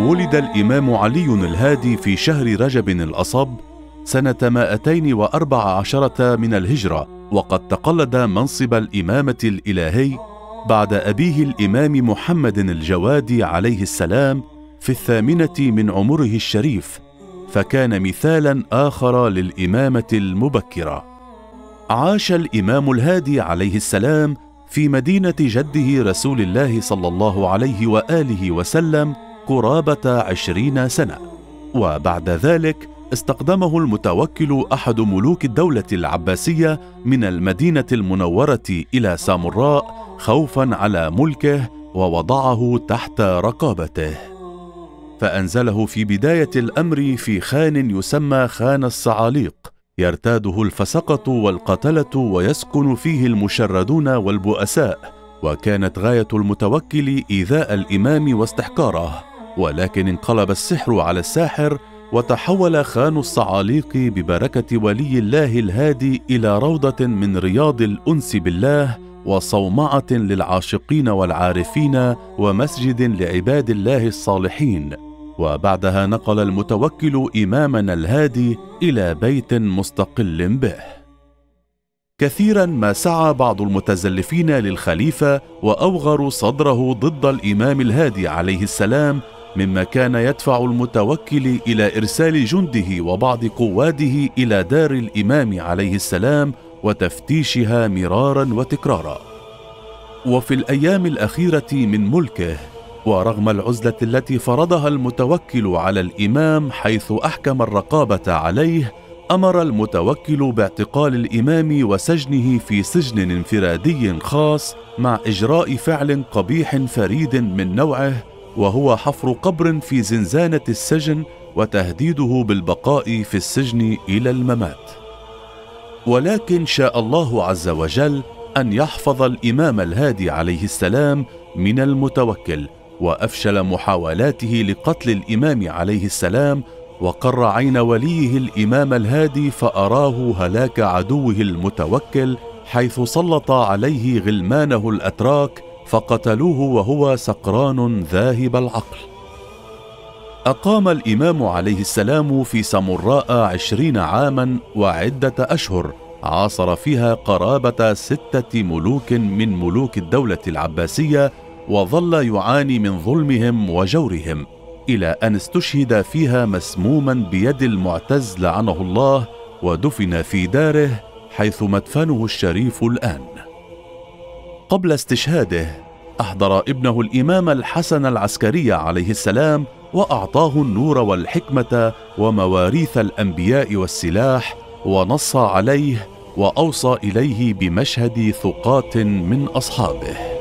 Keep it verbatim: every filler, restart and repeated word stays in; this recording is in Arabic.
ولد الإمام علي الهادي في شهر رجب الأصب سنة مائتين وأربع عشرة من الهجرة، وقد تقلد منصب الإمامة الإلهي بعد أبيه الإمام محمد الجواد عليه السلام في الثامنة من عمره الشريف، فكان مثالا آخر للإمامة المبكرة. عاش الإمام الهادي عليه السلام في مدينة جده رسول الله صلى الله عليه وآله وسلم قرابة عشرين سنة، وبعد ذلك استقدمه المتوكل أحد ملوك الدولة العباسية من المدينة المنورة إلى سامراء خوفا على ملكه، ووضعه تحت رقابته، فأنزله في بداية الأمر في خان يسمى خان الصعاليق، يرتاده الفسقة والقتلة ويسكن فيه المشردون والبؤساء، وكانت غاية المتوكل إيذاء الإمام واستحقاره، ولكن انقلب السحر على الساحر، وتحول خان الصعاليق ببركة ولي الله الهادي إلى روضة من رياض الأنس بالله، وصومعة للعاشقين والعارفين، ومسجد لعباد الله الصالحين. وبعدها نقل المتوكل إمامنا الهادي إلى بيت مستقل به. كثيرا ما سعى بعض المتزلفين للخليفة وأوغروا صدره ضد الإمام الهادي عليه السلام، مما كان يدفع المتوكل إلى إرسال جنده وبعض قواده إلى دار الإمام عليه السلام وتفتيشها مرارا وتكرارا. وفي الأيام الأخيرة من ملكه، ورغم العزلة التي فرضها المتوكل على الإمام حيث أحكم الرقابة عليه، أمر المتوكل باعتقال الإمام وسجنه في سجن انفرادي خاص، مع إجراء فعل قبيح فريد من نوعه، وهو حفر قبر في زنزانة السجن وتهديده بالبقاء في السجن إلى الممات. ولكن شاء الله عز وجل أن يحفظ الإمام الهادي عليه السلام من المتوكل، وأفشل محاولاته لقتل الإمام عليه السلام، وقر عين وليه الإمام الهادي فأراه هلاك عدوه المتوكل، حيث سلط عليه غلمانه الأتراك فقتلوه وهو سقران ذاهب العقل. أقام الإمام عليه السلام في سامراء عشرين عاما وعدة أشهر، عاصر فيها قرابة ستة ملوك من ملوك الدولة العباسية، وظل يعاني من ظلمهم وجورهم، إلى أن استشهد فيها مسموما بيد المعتز لعنه الله، ودفن في داره حيث مدفنه الشريف الآن. قبل استشهاده أحضر ابنه الإمام الحسن العسكري عليه السلام، وأعطاه النور والحكمة ومواريث الأنبياء والسلاح، ونص عليه وأوصى إليه بمشهد ثقات من أصحابه.